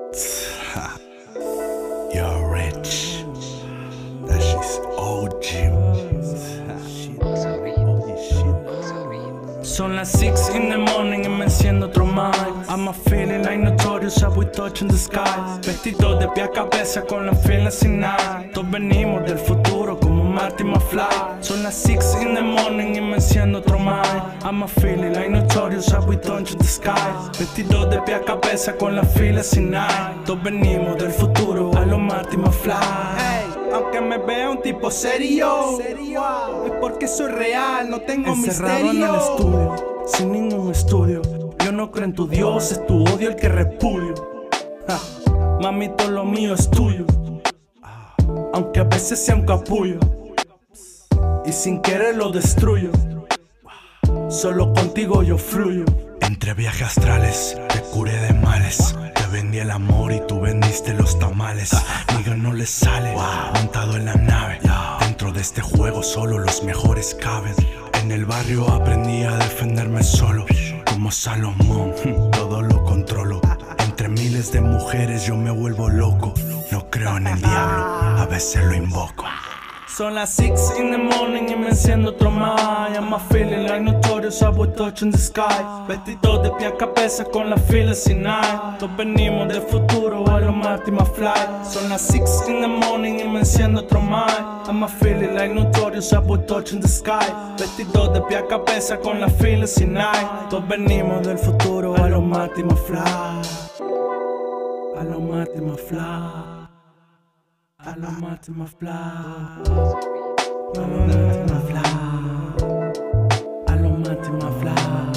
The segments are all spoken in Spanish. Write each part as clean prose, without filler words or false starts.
You're rich. That shit's OG. Son las 6 in the morning y me enciendo otro mic. I'm a feeling like notorious, how we touch in the sky. Vestido de pie a cabeza con la fila sin nada. Todos venimos del futuro como Marty McFly. Son las 6 in the morning y me enciendo otro mic. I'm a feeling like notorious, how we touch in the sky. Vestido de pie a cabeza con la fila sin nada. Todos venimos del futuro a lo Marty McFly. Aunque me vea un tipo serio, es porque soy real, no tengo Encerrado misterio. en el estudio, sin ningún estudio. Yo no creo en tu Dios, es tu odio el que repudio. Ja, mami, todo lo mío es tuyo, aunque a veces sea un capullo y sin querer lo destruyo. Solo contigo yo fluyo. Entre viajes astrales, te curé de males. Te vendí el amor y tú vendiste los tamales. Nigga no le sale, montado en la nave. Dentro de este juego solo los mejores caben. En el barrio aprendí a defenderme solo. Como Salomón, todo lo controlo. Entre miles de mujeres yo me vuelvo loco. No creo en el diablo, a veces lo invoco. Son las 6 in the morning y me enciendo otro mic. I'm a feeling like notorious, I will touch in the sky. Vestido de pie a cabeza con la fila sin nada. Todos venimos del futuro a lo Marty McFly. Son las 6 in the morning y me enciendo otro mic. I'm a feeling like notorious, I will touch in the sky. Vestido de pie a cabeza con la fila sin nada. Todos venimos del futuro a lo Marty McFly. A lo Marty McFly. I love Marty McFly. I love Marty McFly. I love Marty McFly.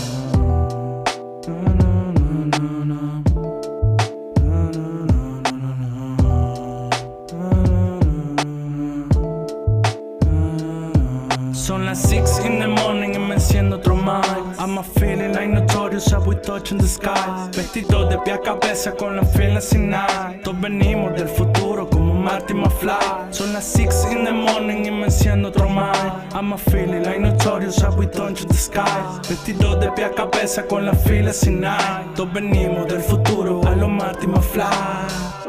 Son las 6 in the morning y me enciendo otro mic. I'm a feeling like notorious, how we touch in the sky. Vestido de pie a cabeza con la fila sin nada. Todos venimos del futuro como Marty McFly. Son las 6 in the morning y me enciendo otro mic. I'm a feeling like notorious, how we touch in the sky. Vestido de pie a cabeza con la fila sin nada. Todos venimos del futuro a lo Marty McFly.